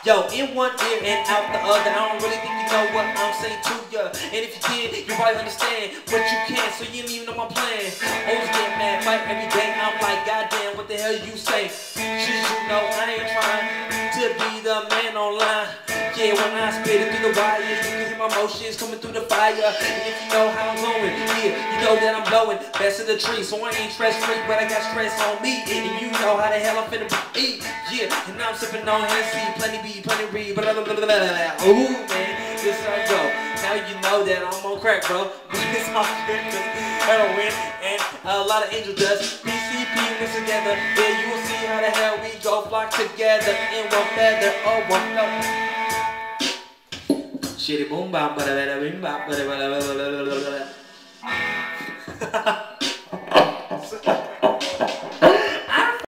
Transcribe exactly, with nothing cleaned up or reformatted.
Yo, in one ear and out the other. I don't really think you know what I'm saying to ya. And if you did, you probably understand what you can. So you don't even know my plan. Always get mad, fight every day. I'm like, goddamn, what the hell you say? Shit, you know I ain't trying to be the man online. Yeah, when I spit it through the wire, you can hear my motions coming through the fire. And if you know how I'm going, yeah, you know that I'm blowing best of the tree. So I ain't stress free, but I got stress on me. And you know how the hell I'm finna be. Yeah, and now I'm sipping on Hennessy, plenty B, plenty read, blah blah blah blah blah. Ooh man, this I go. Now you know that I'm on crack, bro. It's my goodness, heroin and a lot of angel dust. P C P mixed together, yeah, you will see how the hell we go flock together in one feather. Oh, one no. Shitty boom bop, bada bada bing bop, bada bada bada bada bada bada.